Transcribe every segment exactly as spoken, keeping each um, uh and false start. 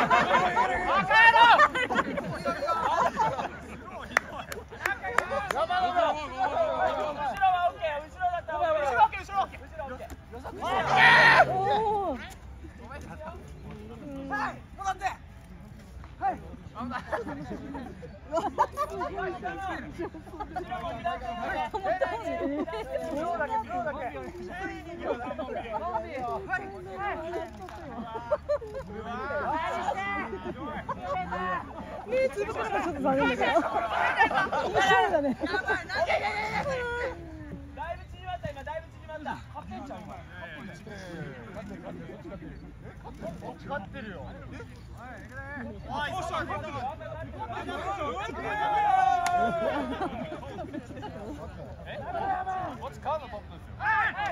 目つぶったのがちょっと残念だけど面白いだね。 だいぶ縮まった、今だいぶ縮まった。勝ってんちゃう今。勝ってるよ。こっちカードトップですよ。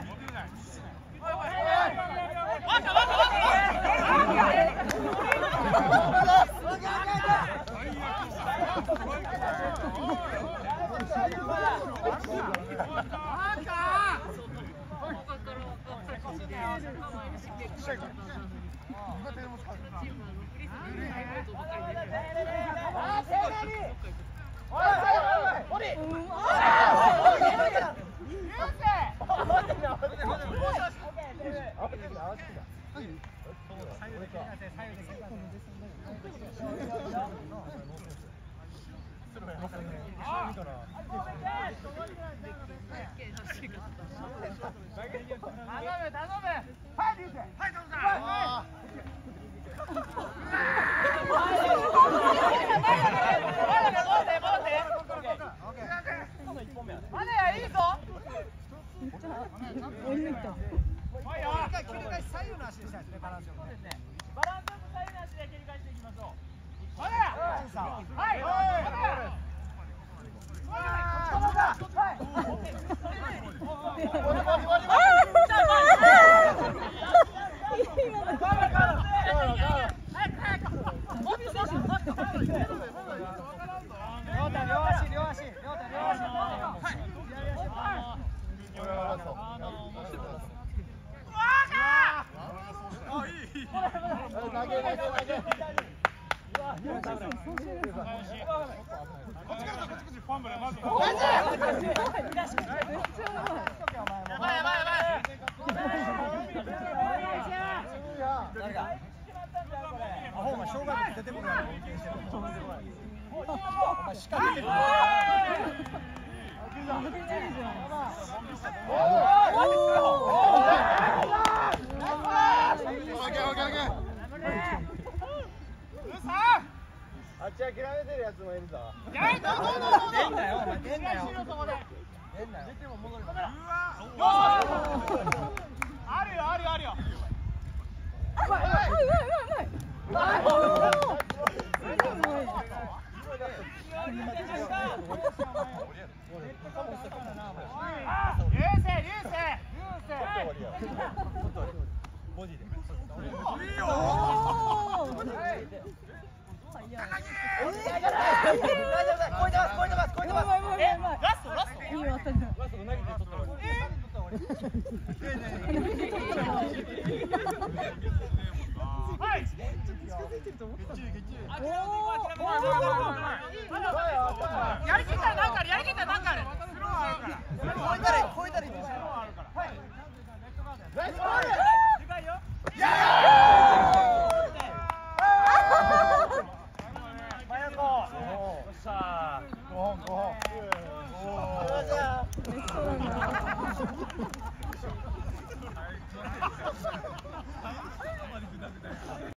あっち諦めてるやつもいるぞ。 出んなよ、お前出んなよ。出んなよ。出ても戻るから。あるよ、あるよ、あるよ。うまいうまいうまいうまい。流星、流星、流星。ボディで。やりきったらなんかある、やりきったらなんかある。超えたら、超えたらいい。ナイスボール。でかいよ。ごほんごほん。